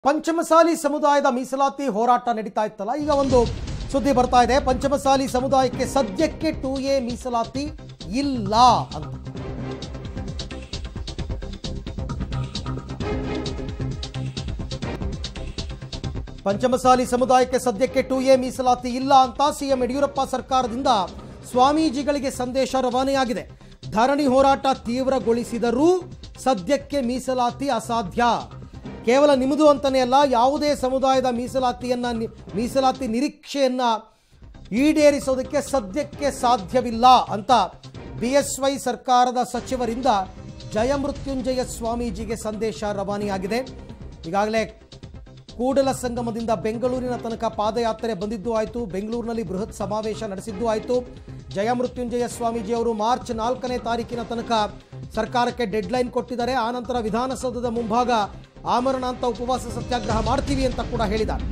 ಪಂಚಮಸಾಲಿ ಸಮುದಾಯದ ಮೀಸಲಾತಿ ಹೋರಾಟ ನಡೀತಾ ಇತ್ತಲ್ಲ, ಈಗ ಒಂದು ಸುದ್ದಿ ಬರ್ತಾ ಇದೆ. ಪಂಚಮಸಾಲಿ ಸಮುದಾಯಕ್ಕೆ ಸದ್ಯಕ್ಕೆ 2A ಮೀಸಲಾತಿ ಇಲ್ಲ ಅಂತ. ಪಂಚಮಸಾಲಿ ಸಮುದಾಯಕ್ಕೆ ಸದ್ಯಕ್ಕೆ 2A ಮೀಸಲಾತಿ ಇಲ್ಲ ಅಂತ ಸಿಎಂ ಯಡಿಯೂರಪ್ಪ ಸರ್ಕಾರದಿಂದ ಸ್ವಾಮೀಜಿಗಳಿಗೆ ಸಂದೇಶ ರವಾನೆಯಾಗಿದೆ. ಧರಣಿ ಹೋರಾಟ ತೀವ್ರಗೊಳಿಸಿದರೂ ಸದ್ಯಕ್ಕೆ ಮೀಸಲಾತಿ ಅಸಾಧ್ಯ. ಕೇವಲ ನಿಮ್ಮದು ಅಂತಾನೆ ಅಲ್ಲ, ಯಾವುದೇ ಸಮುದಾಯದ ಮೀಸಲಾತಿ ನಿರೀಕ್ಷೆಯನ್ನ ಈಡೇರಿಸೋದಕ್ಕೆ ಸದ್ಯಕ್ಕೆ ಸಾಧ್ಯವಿಲ್ಲ ಅಂತ BSY ಸರ್ಕಾರದ ಸಚಿವರಿಂದ ಜಯಮೃತ್ಯುಂಜಯ ಸ್ವಾಮೀಜಿಗೆ ಸಂದೇಶ ರವಾನೆಯಾಗಿದೆ. ಈಗಾಗಲೇ ಕೂಡಲ ಸಂಗಮದಿಂದ ಬೆಂಗಳೂರಿನ ತನಕ ಪಾದಯಾತ್ರೆ ಬಂದಿದ್ದು ಆಯಿತು. ಬೆಂಗಳೂರಿನಲ್ಲಿ ಬೃಹತ್ ಸಮಾವೇಶ ನಡೆಸಿದ್ದು ಆಯಿತು. ಜಯಮೃತ್ಯುಂಜಯ ಸ್ವಾಮೀಜಿ ಅವರು ಮಾರ್ಚ್ 4ನೇ ತಾರೀಕಿನ ತನಕ ಸರ್ಕಾರಕ್ಕೆ ಡೆಡ್ಲೈನ್ ಕೊಟ್ಟಿದ್ದಾರೆ. ಆನಂತರ ವಿಧಾನಸೌಧದ ಮುಂಭಾಗ ಆಮರಣಾಂತ ಉಪವಾಸ ಸತ್ಯಾಗ್ರಹ ಮಾಡ್ತೀವಿ ಅಂತ ಕೂಡ ಹೇಳಿದ್ದಾರೆ.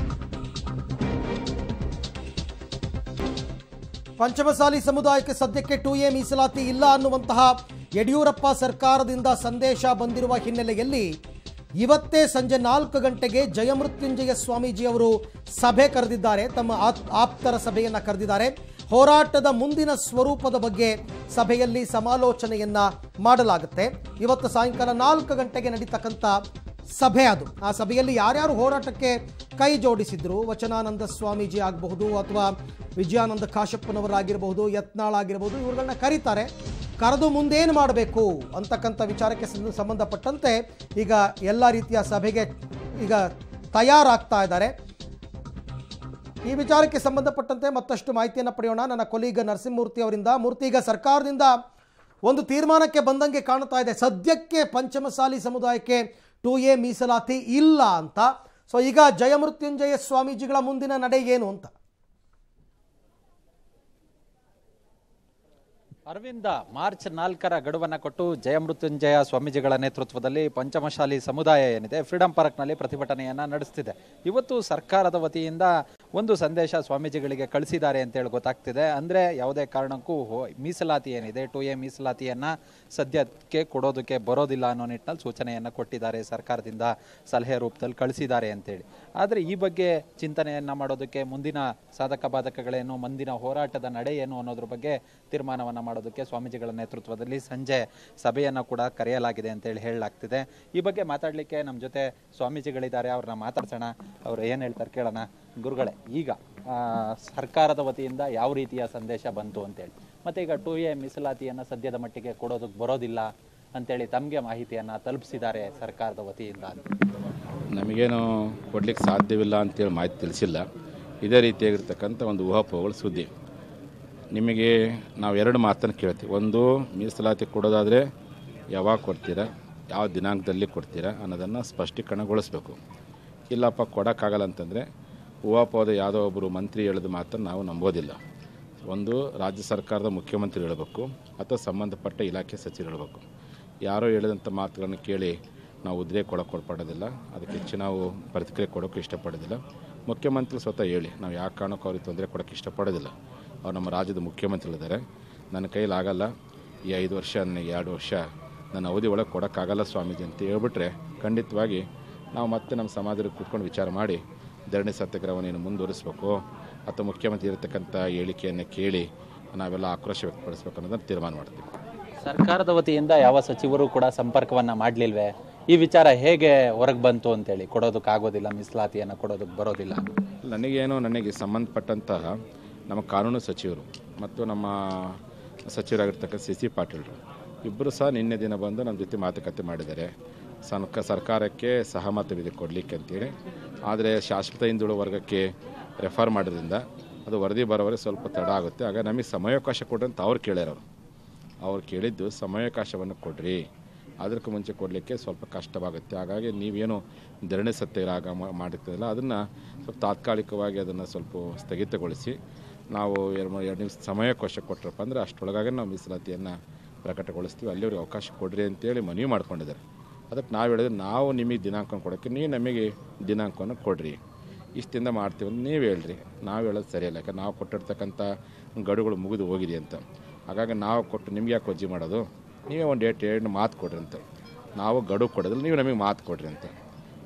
ಪಂಚಮಸಾಲಿ ಸಮುದಾಯಕ್ಕೆ ಸದ್ಯಕ್ಕೆ 2A ಮೀಸಲಾತಿ ಇಲ್ಲ ಅನ್ನುವಂತಹ ಯಡಿಯೂರಪ್ಪ ಸರ್ಕಾರದಿಂದ ಸಂದೇಶ ಬಂದಿರುವ ಹಿನ್ನೆಲೆಯಲ್ಲಿ ಇವತ್ತೇ ಸಂಜೆ 4 ಗಂಟೆಗೆ ಜಯಮೃತ್ಯುಂಜಯ ಸ್ವಾಮೀಜಿ ಅವರು ಸಭೆ ಕರೆದಿದ್ದಾರೆ. ತಮ್ಮ ಆಪ್ತರ ಸಭೆಯನ್ನ ಕರೆದಿದ್ದಾರೆ. ಹೋರಾಟದ ಮುಂದಿನ ಸ್ವರೂಪದ ಬಗ್ಗೆ ಸಭೆಯಲ್ಲಿ ಸಮಾಲೋಚನೆಯನ್ನ ಮಾಡಲಾಗುತ್ತೆ. ಇವತ್ತು ಸಾಯಂಕಾಲ 4 ಗಂಟೆಗೆ ನಡೀತಕ್ಕಂಥ ಸಭೆ ಅದು. ಆ ಸಭೆಯಲ್ಲಿ ಯಾರ್ಯಾರು ಹೋರಾಟಕ್ಕೆ ಕೈ ಜೋಡಿಸಿದ್ರು, ವಚನಾನಂದ ಸ್ವಾಮೀಜಿ ಆಗಬಹುದು ಅಥವಾ ವಿಜಯಾನಂದ ಕಾಶಪ್ಪನವರಾಗಿರಬಹುದು, ಯತ್ನಾಳ್ ಆಗಿರಬಹುದು, ಇವ್ರುಗಳನ್ನ ಕರೀತಾರೆ. ಕರೆದು ಮುಂದೇನು ಮಾಡಬೇಕು ಅಂತಕ್ಕಂಥ ವಿಚಾರಕ್ಕೆ ಸಂಬಂಧಪಟ್ಟಂತೆ ಈಗ ಎಲ್ಲ ರೀತಿಯ ಸಭೆಗೆ ಈಗ ತಯಾರಾಗ್ತಾ ಇದ್ದಾರೆ. ಈ ವಿಚಾರಕ್ಕೆ ಸಂಬಂಧಪಟ್ಟಂತೆ ಮತ್ತಷ್ಟು ಮಾಹಿತಿಯನ್ನು ಪಡೆಯೋಣ ನನ್ನ ಕೊಲೀಗ ನರಸಿಂಹಮೂರ್ತಿ ಅವರಿಂದ. ಮೂರ್ತಿ, ಈಗ ಸರ್ಕಾರದಿಂದ ಒಂದು ತೀರ್ಮಾನಕ್ಕೆ ಬಂದಂಗೆ ಕಾಣ್ತಾ ಇದೆ, ಸದ್ಯಕ್ಕೆ ಪಂಚಮಸಾಲಿ ಸಮುದಾಯಕ್ಕೆ 2A ಮೀಸಲಾತಿ ಇಲ್ಲ ಅಂತ. ಸೊ ಈಗ ಜಯಮೃತ್ಯುಂಜಯ ಸ್ವಾಮೀಜಿಗಳ ಮುಂದಿನ ನಡೆ ಏನು ಅಂತ? ಅರವಿಂದ, ಮಾರ್ಚ್ 4ರ ಗಡುವನ್ನು ಕೊಟ್ಟು ಜಯಮೃತ್ಯುಂಜಯ ಸ್ವಾಮೀಜಿಗಳ ನೇತೃತ್ವದಲ್ಲಿ ಪಂಚಮಶಾಲಿ ಸಮುದಾಯ ಏನಿದೆ ಫ್ರೀಡಂ ಪಾರ್ಕ್ನಲ್ಲಿ ಪ್ರತಿಭಟನೆಯನ್ನು ನಡೆಸ್ತಿದೆ. ಇವತ್ತು ಸರ್ಕಾರದ ವತಿಯಿಂದ ಒಂದು ಸಂದೇಶ ಸ್ವಾಮೀಜಿಗಳಿಗೆ ಕಳಿಸಿದ್ದಾರೆ ಅಂತೇಳಿ ಗೊತ್ತಾಗ್ತಿದೆ. ಅಂದರೆ ಯಾವುದೇ ಕಾರಣಕ್ಕೂ ಮೀಸಲಾತಿ ಏನಿದೆ 2A ಮೀಸಲಾತಿಯನ್ನು ಸದ್ಯಕ್ಕೆ ಕೊಡೋದಕ್ಕೆ ಬರೋದಿಲ್ಲ ಅನ್ನೋ ನಿಟ್ಟಿನಲ್ಲಿ ಸೂಚನೆಯನ್ನು ಕೊಟ್ಟಿದ್ದಾರೆ. ಸರ್ಕಾರದಿಂದ ಸಲಹೆ ರೂಪದಲ್ಲಿ ಕಳಿಸಿದ್ದಾರೆ ಅಂತೇಳಿ. ಆದರೆ ಈ ಬಗ್ಗೆ ಚಿಂತನೆಯನ್ನು ಮಾಡೋದಕ್ಕೆ ಮುಂದಿನ ಸಾಧಕ ಬಾಧಕಗಳೇನು, ಮುಂದಿನ ಹೋರಾಟದ ನಡೆ ಏನು ಅನ್ನೋದ್ರ ಬಗ್ಗೆ ತೀರ್ಮಾನವನ್ನು ಮಾಡೋದಕ್ಕೆ ಸ್ವಾಮೀಜಿಗಳ ನೇತೃತ್ವದಲ್ಲಿ ಸಂಜೆ ಸಭೆಯನ್ನು ಕೂಡ ಕರೆಯಲಾಗಿದೆ ಅಂತೇಳಿ ಹೇಳಲಾಗ್ತಿದೆ. ಈ ಬಗ್ಗೆ ಮಾತಾಡಲಿಕ್ಕೆ ನಮ್ಮ ಜೊತೆ ಸ್ವಾಮೀಜಿಗಳಿದ್ದಾರೆ, ಅವ್ರನ್ನ ಮಾತಾಡ್ಸೋಣ. ಅವ್ರು ಏನು ಹೇಳ್ತಾರೆ ಕೇಳೋಣ. ಗುರುಗಳೇ, ಈಗ ಸರ್ಕಾರದ ವತಿಯಿಂದ ಯಾವ ರೀತಿಯ ಸಂದೇಶ ಬಂತು ಅಂತೇಳಿ, ಮತ್ತೆ ಈಗ 2A ಮೀಸಲಾತಿಯನ್ನು ಸದ್ಯದ ಮಟ್ಟಿಗೆ ಕೊಡೋದಕ್ಕೆ ಬರೋದಿಲ್ಲ ಅಂತೇಳಿ ತಮಗೆ ಮಾಹಿತಿಯನ್ನು ತಲುಪಿಸಿದ್ದಾರೆ ಸರ್ಕಾರದ ವತಿಯಿಂದ? ನಮಗೇನು ಕೊಡ್ಲಿಕ್ಕೆ ಸಾಧ್ಯವಿಲ್ಲ ಅಂತೇಳಿ ಮಾಹಿತಿ ತಿಳಿಸಿಲ್ಲ. ಇದೇ ರೀತಿಯಾಗಿರ್ತಕ್ಕಂಥ ಒಂದು ಊಹಾಪೋಹಗಳ ಸುದ್ದಿ. ನಿಮಗೆ ನಾವು 2 ಮಾತನ್ನು ಕೇಳ್ತೀವಿ. ಒಂದು, ಮೀಸಲಾತಿ ಕೊಡೋದಾದರೆ ಯಾವಾಗ ಕೊಡ್ತೀರಾ, ಯಾವ ದಿನಾಂಕದಲ್ಲಿ ಕೊಡ್ತೀರಾ ಅನ್ನೋದನ್ನು ಸ್ಪಷ್ಟೀಕರಣಗೊಳಿಸಬೇಕು. ಇಲ್ಲಪ್ಪ ಕೊಡೋಕ್ಕಾಗಲ್ಲ ಅಂತಂದರೆ ಊಹಾಪೋಹದ ಯಾವುದೋ ಒಬ್ಬರು ಮಂತ್ರಿ ಹೇಳಿದ ಮಾತನ್ನು ನಾವು ನಂಬೋದಿಲ್ಲ. ಒಂದು, ರಾಜ್ಯ ಸರ್ಕಾರದ ಮುಖ್ಯಮಂತ್ರಿ ಹೇಳಬೇಕು ಅಥವಾ ಸಂಬಂಧಪಟ್ಟ ಇಲಾಖೆ ಸಚಿವರು ಹೇಳಬೇಕು. ಯಾರೋ ಹೇಳಿದಂಥ ಮಾತುಗಳನ್ನು ಕೇಳಿ ನಾವು ಉದ್ರೆ ಕೊಡೋದಿಲ್ಲ. ಅದಕ್ಕೆ ಹೆಚ್ಚು ನಾವು ಪ್ರತಿಕ್ರಿಯೆ ಕೊಡೋಕ್ಕೆ ಇಷ್ಟಪಡೋದಿಲ್ಲ. ಮುಖ್ಯಮಂತ್ರಿ ಸ್ವತಃ ಹೇಳಿ, ನಾವು ಯಾವ ಕಾರಣಕ್ಕೂ ಅವ್ರಿಗೆ ತೊಂದರೆ ಕೊಡೋಕ್ಕೆ ಇಷ್ಟಪಡೋದಿಲ್ಲ. ಅವ್ರು ನಮ್ಮ ರಾಜ್ಯದ ಮುಖ್ಯಮಂತ್ರಿಗಳಿದ್ದಾರೆ. ನನ್ನ ಕೈಲಾಗಲ್ಲ, ಈ 5 ವರ್ಷ 2 ವರ್ಷ ನನ್ನ ಅವಧಿ ಒಳಗೆ ಕೊಡೋಕ್ಕಾಗಲ್ಲ ಸ್ವಾಮೀಜಿ ಅಂತ ಹೇಳ್ಬಿಟ್ರೆ ಖಂಡಿತವಾಗಿ ನಾವು ಮತ್ತೆ ನಮ್ಮ ಸಮಾಜದಲ್ಲಿ ಕೂತ್ಕೊಂಡು ವಿಚಾರ ಮಾಡಿ ಧರಣಿ ಸತ್ಯಾಗ್ರಹವನ್ನು ಮುಂದುವರಿಸಬೇಕು ಅಥವಾ ಮುಖ್ಯಮಂತ್ರಿ ಇರತಕ್ಕಂಥ ಹೇಳಿಕೆಯನ್ನು ಕೇಳಿ ನಾವೆಲ್ಲ ಆಕ್ರೋಶ ವ್ಯಕ್ತಪಡಿಸಬೇಕು ಅನ್ನೋದನ್ನು ತೀರ್ಮಾನ ಮಾಡ್ತೀವಿ. ಸರ್ಕಾರದ ವತಿಯಿಂದ ಯಾವ ಸಚಿವರು ಕೂಡ ಸಂಪರ್ಕವನ್ನು ಮಾಡಲಿಲ್ವೇ? ಈ ವಿಚಾರ ಹೇಗೆ ಹೊರಗೆ ಬಂತು ಅಂತೇಳಿ, ಕೊಡೋದಕ್ಕಾಗೋದಿಲ್ಲ, ಮೀಸಲಾತಿಯನ್ನು ಕೊಡೋದಕ್ಕೆ ಬರೋದಿಲ್ಲ? ನನಗೆ ಸಂಬಂಧಪಟ್ಟಂತಹ ನಮ್ಮ ಕಾನೂನು ಸಚಿವರು ಮತ್ತು ನಮ್ಮ ಸಚಿವರಾಗಿರ್ತಕ್ಕಂಥ CC ಪಾಟೀಲ್ರು ಇಬ್ಬರು ಸಹ ನಿನ್ನೆ ದಿನ ಬಂದು ನಮ್ಮ ಜೊತೆ ಮಾತುಕತೆ ಮಾಡಿದ್ದಾರೆ. ಸರ್ಕಾರಕ್ಕೆ ಸಹಮತವಿದೆ ಕೊಡಲಿಕ್ಕೆ ಅಂತೇಳಿ. ಆದರೆ ಶಾಶ್ವತ ಹಿಂದುಳಿದ ವರ್ಗಕ್ಕೆ ರೆಫರ್ ಮಾಡೋದ್ರಿಂದ ಅದು ವರದಿ ಬರೋವರೆಗೆ ಸ್ವಲ್ಪ ತಡ ಆಗುತ್ತೆ. ಆಗ ನಮಗೆ ಸಮಯಾವಕಾಶ ಕೊಡ್ರಿ ಅಂತ ಅವ್ರು ಕೇಳ್ಯಾರವರು. ಅವ್ರು ಕೇಳಿದ್ದು ಸಮಯಾವಕಾಶವನ್ನು ಕೊಡ್ರಿ, ಅದಕ್ಕೆ ಮುಂಚೆ ಕೊಡಲಿಕ್ಕೆ ಸ್ವಲ್ಪ ಕಷ್ಟವಾಗುತ್ತೆ. ಹಾಗಾಗಿ ನೀವೇನು ಧರಣಿ ಸತ್ಯಾಗ್ರಹ ಮಾಡಿರ್ತೀರಲ್ಲ ಅದನ್ನು ಸ್ವಲ್ಪ ತಾತ್ಕಾಲಿಕವಾಗಿ ಅದನ್ನು ಸ್ವಲ್ಪ ಸ್ಥಗಿತಗೊಳಿಸಿ ನಾವು 2 ನಿಮಿಷ ಸಮಯಾವಕಾಶ ಕೊಟ್ಟರಪ್ಪ ಅಂದರೆ ಅಷ್ಟರೊಳಗಾಗಿ ನಾವು ಮೀಸಲಾತಿಯನ್ನು ಪ್ರಕಟಗೊಳಿಸ್ತೀವಿ, ಅಲ್ಲಿವ್ರಿಗೆ ಅವಕಾಶ ಕೊಡ್ರಿ ಅಂತೇಳಿ ಮನವಿ ಮಾಡ್ಕೊಂಡಿದ್ದಾರೆ. ಅದಕ್ಕೆ ನಾವು ಹೇಳಿದ್ರೆ, ನಾವು ನಿಮಗೆ ದಿನಾಂಕವನ್ನು ಕೊಡೋಕ್ಕೆ ನೀವು ನಮಗೆ ದಿನಾಂಕವನ್ನು ಕೊಡ್ರಿ, ಇಷ್ಟಿಂದ ಮಾಡ್ತೀವಿ ಅಂತ ನೀವು ಹೇಳ್ರಿ. ನಾವು ಹೇಳೋದು ಸರಿಯಲ್ಲ, ಯಾಕಂದ್ರೆ ನಾವು ಕೊಟ್ಟಿರ್ತಕ್ಕಂಥ ಗಡುಗಳು ಮುಗಿದು ಹೋಗಿದೆ ಅಂತ. ಹಾಗಾಗಿ ನಾವು ಕೊಟ್ಟು ನಿಮ್ಗೆ ಯಾಕೆ ವಜ್ಜೆ ಮಾಡೋದು, ನೀವೇ ಒಂದು ಡೇಟ್ ಮಾತು ಕೊಡ್ರಿ ಅಂತ. ನಾವು ಗಡುವು ಕೊಡೋದಿಲ್ಲ, ನೀವು ನಮಗೆ ಮಾತು ಕೊಡ್ರಿ ಅಂತ.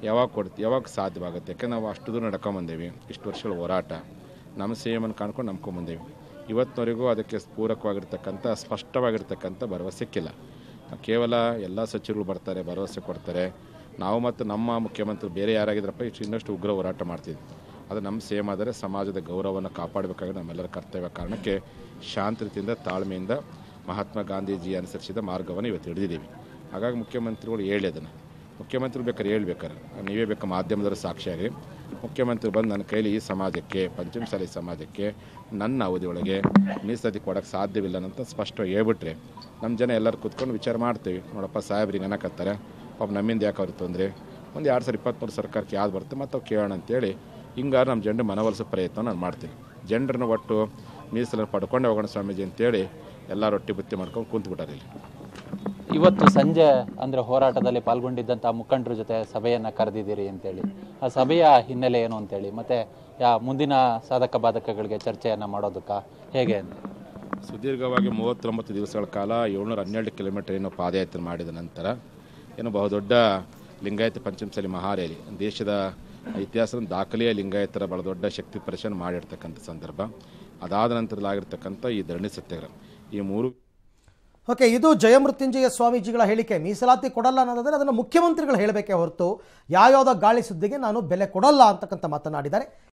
ಯಾವಾಗ ಸಾಧ್ಯವಾಗುತ್ತೆ? ಯಾಕೆಂದ್ರೆ ನಾವು ಅಷ್ಟು ದೂರ ನಡ್ಕೊಂಬಂದೇವಿ, ಇಷ್ಟು ವರ್ಷಗಳ ಹೋರಾಟ, ನಮ್ಮ ಸೇವೆಯನ್ನು ಕಾಣ್ಕೊಂಡು ನಂಬ್ಕೊಂಬಂದೇವಿ. ಇವತ್ತಿನವರೆಗೂ ಅದಕ್ಕೆ ಪೂರಕವಾಗಿರ್ತಕ್ಕಂಥ ಸ್ಪಷ್ಟವಾಗಿರ್ತಕ್ಕಂಥ ಭರವಸೆ ಸಿಕ್ಕಿಲ್ಲ. ಕೇವಲ ಎಲ್ಲ ಸಚಿವರು ಬರ್ತಾರೆ, ಭರವಸೆ ಕೊಡ್ತಾರೆ. ನಾವು ಮತ್ತು ನಮ್ಮ ಮುಖ್ಯಮಂತ್ರಿ ಬೇರೆ ಯಾರಾಗಿದ್ರಪ್ಪ ಇನ್ನಷ್ಟು ಉಗ್ರ ಹೋರಾಟ ಮಾಡ್ತಿದ್ವಿ. ಅದು ನಮ್ಮ ಸೇಮ್ ಆದರೆ ಸಮಾಜದ ಗೌರವವನ್ನು ಕಾಪಾಡಬೇಕಾಗಿ ನಮ್ಮೆಲ್ಲರ ಕರ್ತವ್ಯ ಕಾರಣಕ್ಕೆ ಶಾಂತತೆಯಿಂದ ತಾಳ್ಮೆಯಿಂದ ಮಹಾತ್ಮ ಗಾಂಧೀಜಿ ಅನುಸರಿಸಿದ ಮಾರ್ಗವನ್ನು ಇವತ್ತು ಹಿಡಿದಿದ್ದೀವಿ. ಹಾಗಾಗಿ ಮುಖ್ಯಮಂತ್ರಿಗಳು ಹೇಳಿ ಅದನ್ನು ಮುಖ್ಯಮಂತ್ರಿ ಬೇಕಾದ್ರೆ ಹೇಳ್ಬೇಕಾರೆ ನೀವೇ ಬೇಕಾ ಮಾಧ್ಯಮದವರು ಸಾಕ್ಷಿಯಾಗಿ ಮುಖ್ಯಮಂತ್ರಿ ಬಂದು ನನ್ನ ಕೈಲಿ ಈ ಸಮಾಜಕ್ಕೆ ಪಂಚಮಸಾಲಿ ಸಮಾಜಕ್ಕೆ ನನ್ನ ಅವಧಿಯೊಳಗೆ ಮೀಸಲಾತಿ ಕೊಡೋಕ್ಕೆ ಸಾಧ್ಯವಿಲ್ಲ ಅಂತ ಸ್ಪಷ್ಟವಾಗಿ ಹೇಳ್ಬಿಟ್ರೆ ನಮ್ಮ ಜನ ಎಲ್ಲರೂ ಕೂತ್ಕೊಂಡು ವಿಚಾರ ಮಾಡ್ತೀವಿ. ನೋಡಪ್ಪ ಸಾಹೇಬ್ರಿಗೆ ಅನ್ನಕತ್ತಾರೆ, ಪಾಪ ನಮ್ಮಿಂದ ಯಾಕೆ ಅವ್ರಿಗೆ ತೊಂದರೆ, ಒಂದು 2023 ಸರ್ಕಾರಕ್ಕೆ ಯಾವ್ದು ಬರುತ್ತೆ ಮತ್ತು ಅವು ಕೇಳೋಣ ಅಂತೇಳಿ ಹಿಂಗಾರು ನಮ್ಮ ಜನರು ಮನವೊಲಿಸೋ ಪ್ರಯತ್ನ ನಾನು ಮಾಡ್ತೀನಿ. ಜನರನ್ನ ಒಟ್ಟು ಮೀಸಲನ್ನು ಪಡ್ಕೊಂಡು ಹೋಗೋಣ ಸ್ವಾಮೀಜಿ ಅಂತೇಳಿ ಎಲ್ಲ ರೊಟ್ಟಿ ಬುತ್ತಿ ಮಾಡ್ಕೊಂಡು ಕೂತ್ಬಿಟ್ಟಾರೆ. ಇಲ್ಲಿ ಇವತ್ತು ಸಂಜೆ ಅಂದರೆ ಹೋರಾಟದಲ್ಲಿ ಪಾಲ್ಗೊಂಡಿದ್ದಂಥ ಮುಖಂಡರ ಜೊತೆ ಸಭೆಯನ್ನು ಕರೆದಿದ್ದೀರಿ ಅಂತೇಳಿ, ಆ ಸಭೆಯ ಹಿನ್ನೆಲೆ ಏನು ಅಂತೇಳಿ, ಮತ್ತು ಮುಂದಿನ ಸಾಧಕ ಬಾಧಕಗಳಿಗೆ ಚರ್ಚೆಯನ್ನು ಮಾಡೋದಕ್ಕೆ ಹೇಗೆ ಅಂತ? ಸುದೀರ್ಘವಾಗಿ 39 ದಿವಸಗಳ ಕಾಲ 712 ಕಿಲೋಮೀಟರ್ ಏನು ಪಾದಯಾತ್ರೆ ಮಾಡಿದ ನಂತರ ಏನು ಬಹುದೊಡ್ಡ ಲಿಂಗಾಯತ ಪಂಚಮಸಾಲಿ ಮಹಾರ್ಯಾಲಿ, ದೇಶದ ಇತಿಹಾಸದ ದಾಖಲೆಯ ಲಿಂಗಾಯತರ ಬಹಳ ದೊಡ್ಡ ಶಕ್ತಿ ಪ್ರದರ್ಶನ ಮಾಡಿರ್ತಕ್ಕಂಥ ಸಂದರ್ಭ. ಅದಾದ ನಂತರದಾಗಿರ್ತಕ್ಕಂಥ ಈ ಧರಣಿ ಸತ್ಯಾಗ್ರಹ, ಈ ಮೂರು. ಓಕೆ, ಇದು ಜಯಮೃತ್ಯುಂಜಯ ಸ್ವಾಮೀಜಿಗಳ ಹೇಳಿಕೆ. ಮೀಸಲಾತಿ ಕೊಡಲ್ಲ ಅನ್ನೋದಾದರೆ ಅದನ್ನು ಮುಖ್ಯಮಂತ್ರಿಗಳು ಹೇಳಬೇಕೇ ಹೊರತು ಯಾವ್ಯಾವುದೋ ಗಾಳಿ ಸುದ್ದಿಗೆ ನಾನು ಬೆಲೆ ಕೊಡಲ್ಲ ಅಂತಕ್ಕಂಥ ಮಾತನಾಡಿದ್ದಾರೆ.